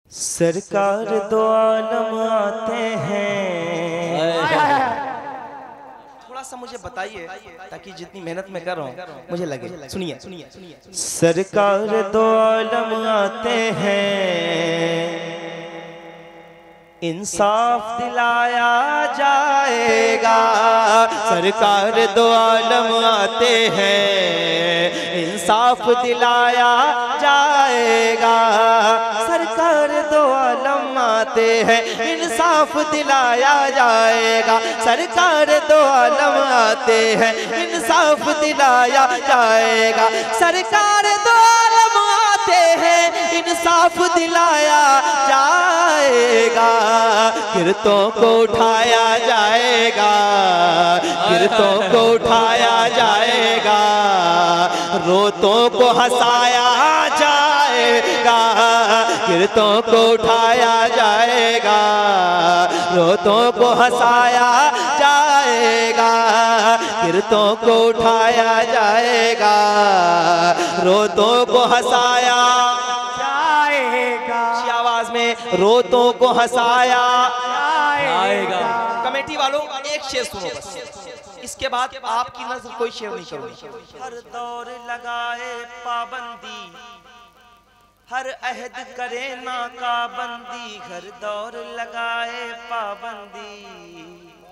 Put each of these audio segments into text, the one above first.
सरकार दो आलम आते हैं। थोड़ा सा मुझे बताइए ताकि जितनी मेहनत मैं कर रहा हूँ मुझे लगे। सुनिए। सरकार दो आलम आते हैं, इंसाफ दिलाया जाएगा। सरकार दो आलम आते हैं, इंसाफ दिलाया जाएगा। सरकार दो आलम आते हैं, इंसाफ दिलाया जाएगा। सरकार दो आलम आते हैं, इंसाफ दिलाया जाएगा। सरकार दो आलम आते हैं, इंसाफ दिलाया जाएगा। गिरतों को उठाया जाएगा, गिरतों को उठाया जाएगा। रोतों को हंसाया जाएगा, गिरतों को उठाया जाएगा। रोतों को हंसाया जाएगा, गिरतों को उठाया जाएगा। रोतों को हंसाया जाएगा। आवाज में रोतों को हंसाया जाएगा। कमेटी वालों एक शेर सुनो बस, इसके बाद आपकी नजर कोई शेर नहीं करूंगा। हर दौर लगाए पाबंदी, हर अहद करे नाकाबंदी। हर दौर लगाए पाबंदी,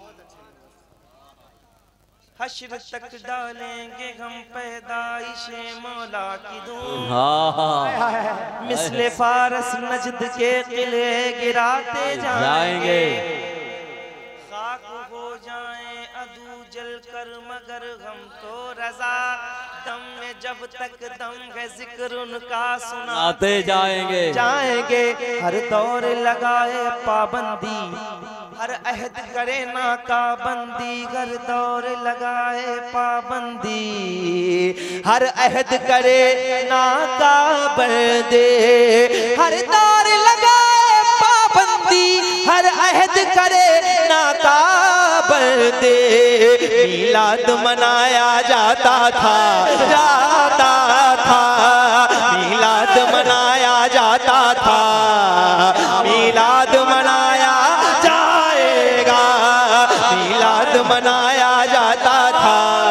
हश्र तक डालेंगे हम पैदाइशे मौला की धूम। मिस्ले फारस नजद के किले गिराते जाएंगे। खाक हो जाएं अदू जल कर मगर हम तो रजा। दम में जब तक दम है जिक्र उनका सुनाते जाएंगे। हर दौर लगाए पाबंदी, हर अहद करे नाकाबंदी। हर दौर लगाए पाबंदी, हर अहद करे नाकाबंदी। हर दौर लगाए पाबंदी, हर अहद करे नाकाबंदी। मीलाद मनाया जाता था, मीलाद मनाया जाता था। मीलाद मनाया जाएगा, मीलाद मनाया जाता था।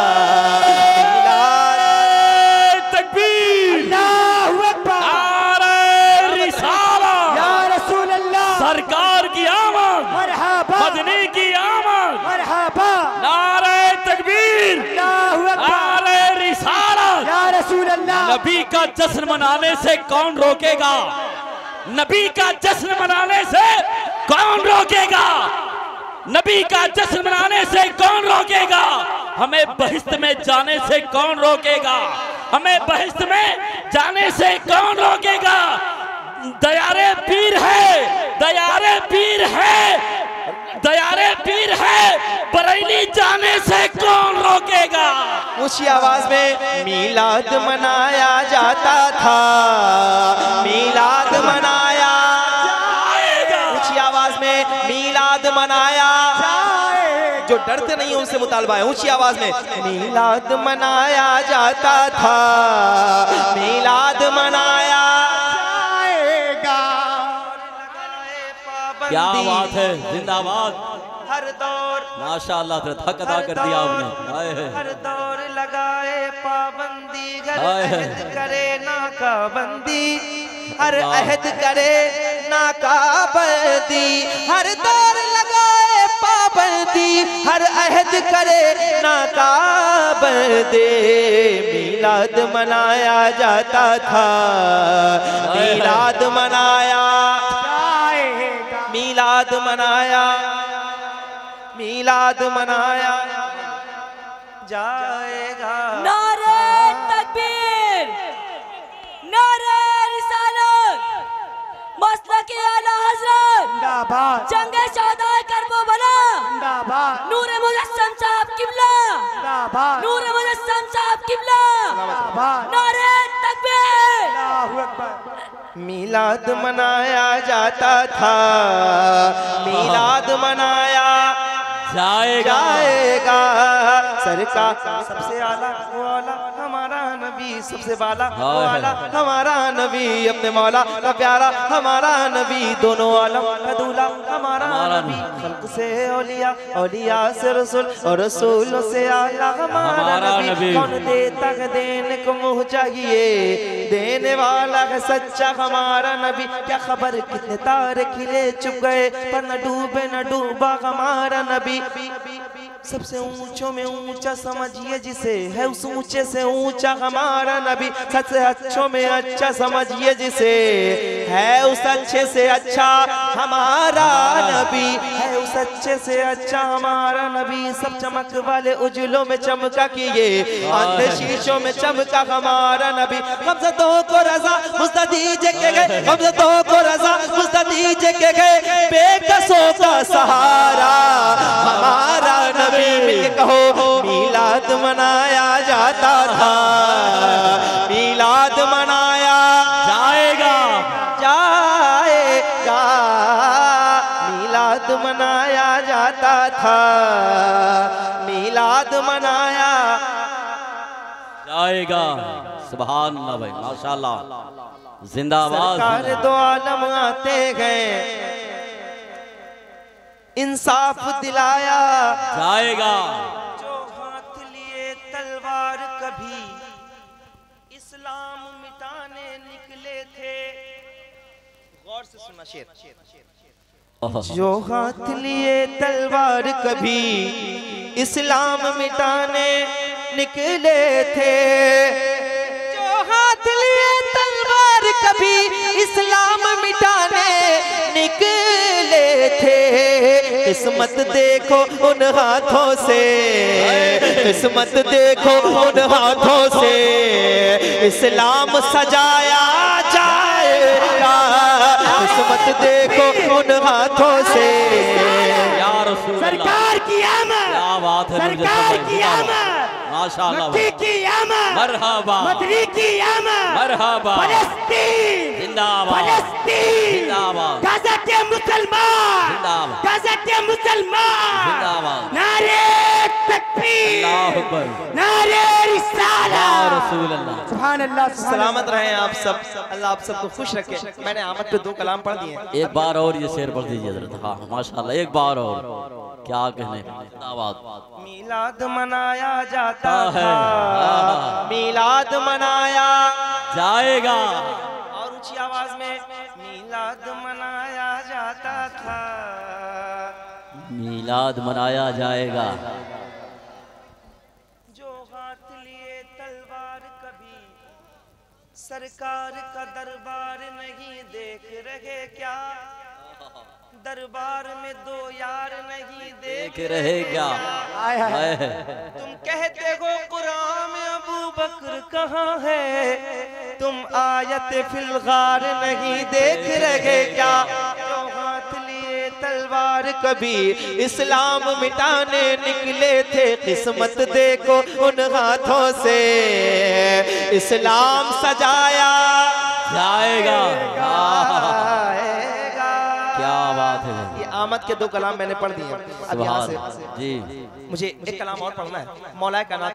तकबीर, अल्लाहू अकबर, नारे रिसालत, या रसूल अल्लाह। सरकार की आमद, मरहबा। मदनी की आमद, मरहबा। नारे तकबीर, अल्लाहू अकबर, नारे रिसालत, या रसूल अल्लाह। नबी का जश्न मनाने से कौन रोकेगा? नबी का जश्न मनाने से कौन रोकेगा? नबी का जश्न मनाने से कौन रोकेगा? हमें बहिश्त में जाने से कौन रोकेगा? हमें बहिश्त में जाने से कौन रोकेगा? दयारे पीर है, दयारे पीर है, दयारे पीर है। बरेली जाने से कौन रोकेगा? ऊंची आवाज में मीलाद मनाया जाता था, मीलाद मनाया जाएगा। ऊंची आवाज में मीलाद मनाया जाएगा। जो डरते नहीं उनसे मुतालबा है। ऊंची आवाज में मीलाद मनाया जाता था, मीलाद मनाया जाएगा। क्या बात है, जिंदाबाद। हर दौर माशाअल्लाह हक अदा कर दिया आपने। हर दौर लगाए पाबंदी, हर अहद करे नाकाबंदी। हर अहद करे नाकाबंदी, हर दौर लगाए पाबंदी। हर अहद करे नाकाबंदी। मीलाद मनाया जाता था, मीलाद मनाया जाएगा। मीलाद मनाया, मीलाद मनाया जाएगा। नारे तकबीर, नारे रिसालत, मसलक-ए आला हज़रत जिंदाबाद। जंगे शोहदाए करबला जिंदाबाद। नूरे मुजस्सम साहब किबला जिंदाबाद। नूरे मुजस्सम साहब किबला जिंदाबाद। नारे तकबीर, अल्लाहू अकबर। मीलाद मनाया जाता था, मीलाद मनाया जाएगा। सरकार सबसे आला वो आला हमारा नबी सबसे वाला वाला हमारा नबी, अपने मौला का प्यारा हमारा नबी, दोनों आलम का दूल्हा हमारा नबी, खल्क से औलिया, औलिया से रसूल और रसूलों से आला हमारा नबी। कौन देता है देने को मुँह चाहिए, देने वाला है सच्चा हमारा नबी। क्या खबर कितने तारे खिले चुप गए, पर न डूबे न डूबा हमारा नबी। सबसे ऊंचों में ऊंचा समझिए जिसे, है उस ऊंचे से ऊंचा हमारा नबी। सबसे अच्छों में अच्छा समझिए जिसे, है उस अच्छे से अच्छा हमारा नबी, है उस अच्छे से अच्छा हमारा नबी। सब चमक वाले उजलों में चमका किए, अंधे शीशों में चमका हमारा नबी। हमज़दों को रज़ा मुस्तदीजे के गए, हमज़दों को रज़ा मुस्तदीजे के गए, बेकसों का सहारा हमारा नबी। मिल कहो मीलाद मनाया जाता था, मीलाद मनाया जाएगा जाएगा, मीलाद मनाया जाता था, मीलाद मनाया जाएगा। सुभान अल्लाह भाई, माशाल्लाह, जिंदाबाद। सरकार दो आलम आते गए, इंसाफ दिलाया जाएगा। जो हाथ लिए तलवार कभी इस्लाम मिटाने निकले थे। गौर से सुनना शेर। जो हाथ लिए तलवार कभी इस्लाम मिटाने निकले थे, जो हाथ लिए तलवार कभी इस्लाम मिटाने निकले थे। किस्मत देखो उन हाथों से, किस्मत देखो उन हाथों से, इस्लाम सजाया जाएगा। किस्मत देखो उन हाथों से, या रसूल सरकार की आमद, क्या बात है, सरकार की आमद, माशाल्लाह, मक्की की आमद, मरहबा, मदनी की आमद, मरहबा, फलस्तीन जिंदाबाद, फलस्तीन जिंदाबाद, गाज़ा के मुसलमान, जिंदाबाद, गाज़ा के मुसलमान, जिंदाबाद, नारे तकबीर, अल्लाह अकबर, नारे रिसालत, या रसूल अल्लाह। सुभान अल्लाह। सलामत रहें आप सब, अल्लाह आप सबको खुश रखे। मैंने आमद पे 2 कलाम पढ़ दिए। एक बार और ये शेर पढ़ दीजिए हज़रत। हाँ माशाल्लाह, एक बार और, क्या कहने। जिंदाबाद। मीलाद मनाया जाता है, था, मीलाद मनाया जाएगा। और ऊंची आवाज में मीलाद मनाया जाता था, मीलाद मनाया जाएगा। जो हाथ लिए तलवार कभी सरकार का दरबार नहीं देख रहे क्या, दरबार में 2 यार नहीं देख रहे क्या। तुम कहते हो कुरान में अबू बकर कहाँ है, तुम आयत फिलगार नहीं देख रहे क्या। जो हाथ लिए तलवार कभी इस्लाम मिटाने निकले थे, किस्मत देखो उन हाथों से, इस्लाम सजाया जाएगा। क्या बात है। ये आमद के 2 कलाम मैंने पढ़ दिए। अब यहाँ से जी मुझे एक कलाम और पढ़ना है। मौला का नाम